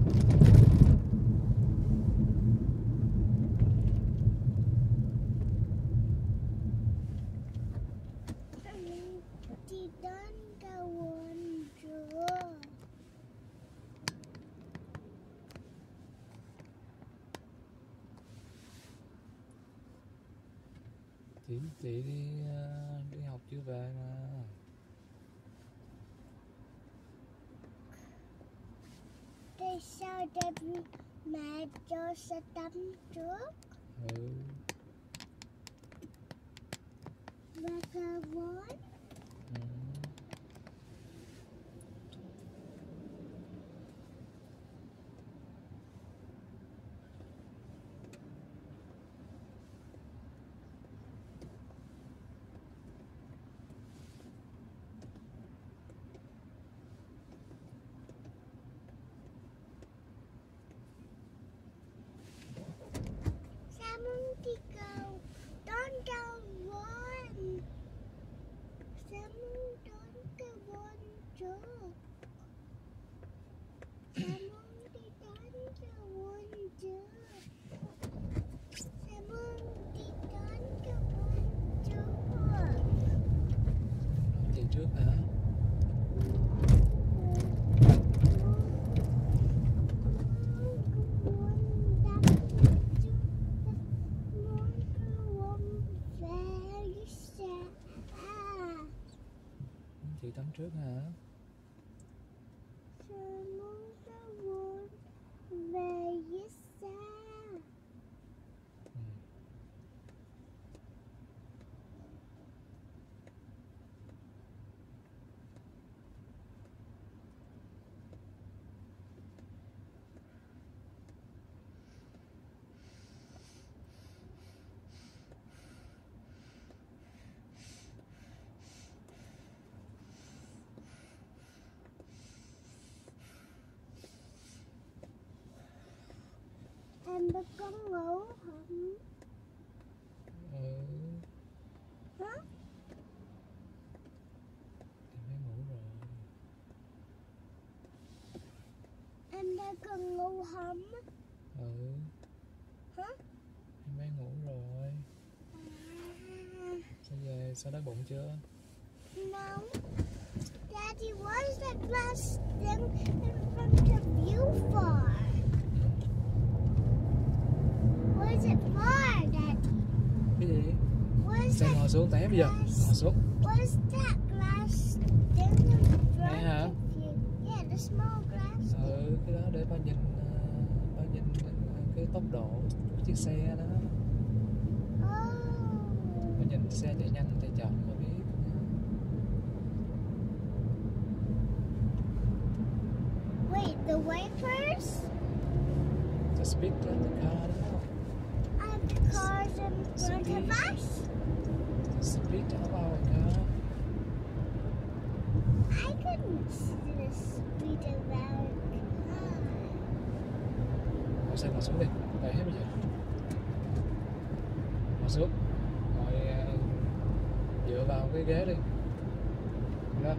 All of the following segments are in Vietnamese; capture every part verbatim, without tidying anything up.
Chị đến cầu quên chưa? Chị chị đi đi học chưa về mà. Tại sao David mẹ cho sẽ tắm trước? Ừ. Và cà vốn. Ừ. Sao muốn đi cầu? Đón cầu vốn. Sao muốn đón cầu vốn trước? Sao muốn đi đón cầu vốn trước? Sao muốn đi đón cầu vốn trước? Chị trước hả? Chị tắm trước hả? Sao muốn cầu vốn về với xa? Ừ. Em đã có ngủ không? Ừ. Hả? Chị mới ngủ rồi. Em đã cần ngủ không? Ừ. Hả? Em mới ngủ rồi. À, Sao về? Sao đói bụng chưa? no. Daddy, what is that glass thing in front of you for? What is it for, Daddy? Cái gì? What is Sao that ngồi xuống té bây giờ? glass? Ngồi xuống. What is that glass thing in front Đây hả? of you? Yeah, the small glass thing. Ừ, cái đó để ba nhìn ờ, ba nhìn cái tốc độ của chiếc xe đó. Oh. Ba nhìn xe chạy nhanh chạy chậm mà biết. Wait, the wipers? The speed of the car đó. Are the cars in front of us? The speed of our car. I couldn't see the speed of our car. Ngồi xe ngồi xuống đi, té hết bây giờ. Ngồi xuống, ngồi ờ, dựa vào cái ghế đi. Đó.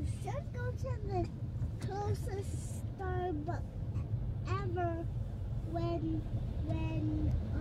should go to the closest Starbucks ever when when